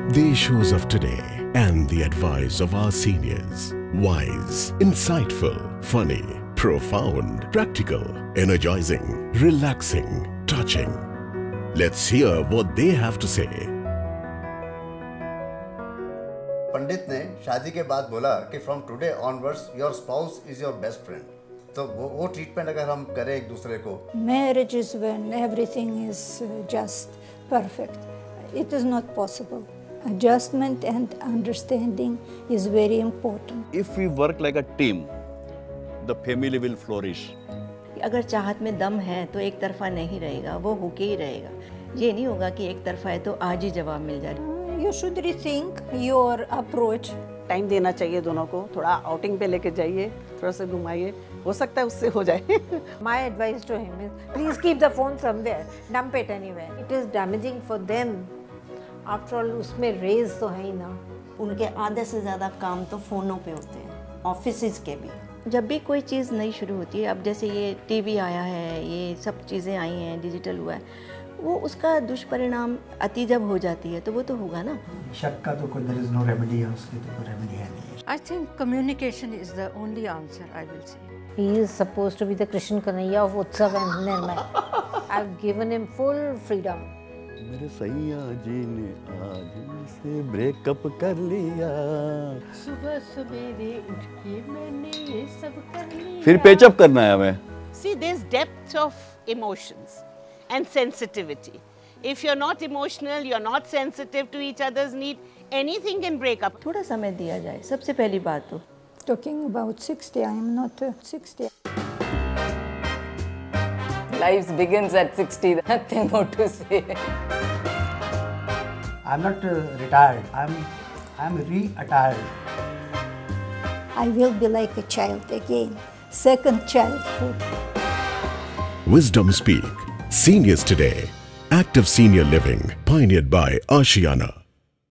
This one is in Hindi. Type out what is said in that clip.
The issues of today and the advice of our seniors. Wise, insightful, funny, profound, practical, energizing, relaxing, touching. Let's hear what they have to say. पंडित ने शादी के बाद बोला कि from today onwards your spouse is your best friend. तो वो ट्रीटमेंट अगर हम करें एक दूसरे को. Marriage is when everything is just perfect. It is not possible. Adjustment and understanding is very important. If we work like a team, the family will flourish. अगर चाहत में दम है तो एक तरफा नहीं रहेगा, वो होके ही रहेगा. ये नहीं होगा कि एक तरफा है तो आज ही जवाब मिल जाए. You should rethink your approach. Time देना चाहिए दोनों को. थोड़ा आउटिंग पे लेके जाइए, थोड़ा सा घुमाइए, हो सकता है उससे हो जाए. My advice to him is please keep the phone somewhere, dump it anywhere. It is damaging for them. After all, उसमें रेज तो है ही ना. उनके आधे से ज़्यादा काम तो फ़ोनों पे होते हैं, ऑफिसेज के भी. जब भी कोई चीज़ नई शुरू होती है, अब जैसे ये टीवी आया है, ये सब चीज़ें आई हैं, डिजिटल हुआ है, वो उसका दुष्परिणाम अति जब हो जाती है तो वो तो होगा ना. शक का तो कोई there is no remedy है, उसकी तो कोई remedy है नहीं. I think communication is the only answer, I will say. He is supposed to be the Krishna Kanhaiya of Utsav and Nirmay. I've given him full freedom. मेरे सैया जी ने आज से ब्रेकअप कर लिया. सुबह सवेरे उठ के मैंने ये सब कर लिया. फिर पेचअप करना है हमें. See, there's depth of emotions and sensitivity. If you're not emotional, you're not sensitive to each other's need, anything can break up. थोड़ा समय दिया जाए, सबसे पहली बात तो. Talking about 60, I am not 60. Life begins at 60, nothing more to say. I'm not retired. I'm re-attired. I will be like a child again. Second childhood. Wisdom Speak. Seniors Today. Active senior living pioneered by Ashiana.